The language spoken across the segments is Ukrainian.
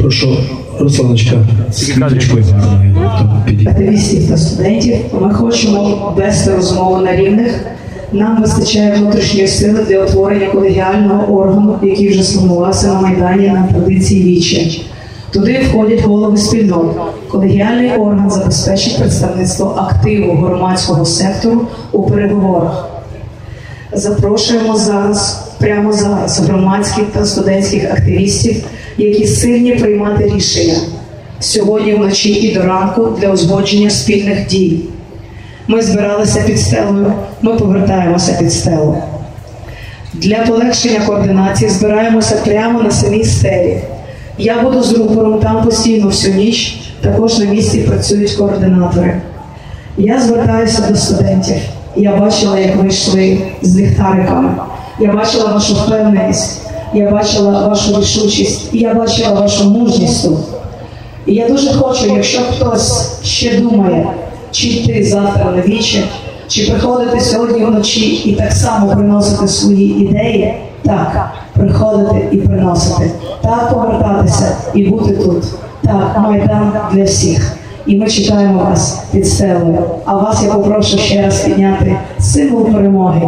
Прошу, Русланочка, з квіточкою гарною. Активістів та студентів ми хочемо вести розмову на рівних. Нам вистачає внутрішньої сили для утворення колегіального органу, який вже сформувався на Майдані на традиції віче. Туди входять голови спільнот. Колегіальний орган забезпечить представництво активу громадського сектору у переговорах. Запрошуємо зараз, прямо зараз, громадських та студентських активістів, які сильні приймати рішення сьогодні вночі і до ранку для узгодження спільних дій. Ми збиралися під стелою, ми повертаємося під стелу. Для полегшення координації збираємося прямо на самій стелі. Я буду з рупором там постійно всю ніч, також на місці працюють координатори. Я звертаюся до студентів. Я бачила, як ви йшли з ліхтариками. Я бачила вашу впевненість. Я бачила вашу рішучість. І я бачила вашу мужність тут. І я дуже хочу, якщо хтось ще думає, чи йти завтра на віче, чи приходити сьогодні вночі і так само приносити свої ідеї, так, приходити і приносити, так, повертатися і бути тут, так, Майдан для всіх. І ми чекаємо вас під стелею. А вас я попрошу ще раз підняти символ перемоги.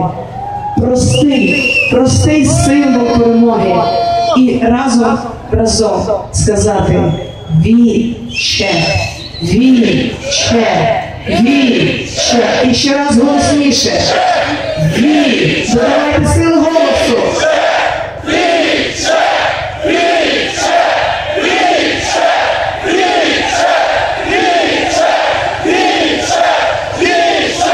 Простий символ перемоги. І разом сказати «Віче, віче, віче». І ще раз голосніше. Віче. Додавайте сили голосу. Віче, віче, віче, віче, віче, віче, віче,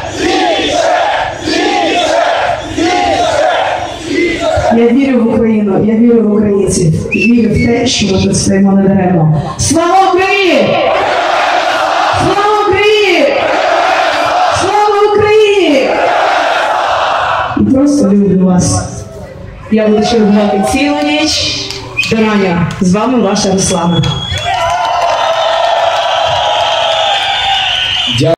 віче, віче. Я вірю в Україну, я вірю в українців, вірю в те, що ми тут стоїмо недаремно. Слава Україні! Слава Україні! Слава Україні! І просто люблю вас. Я буду чергувати цілу ніч. До рання. З вами ваша Руслана.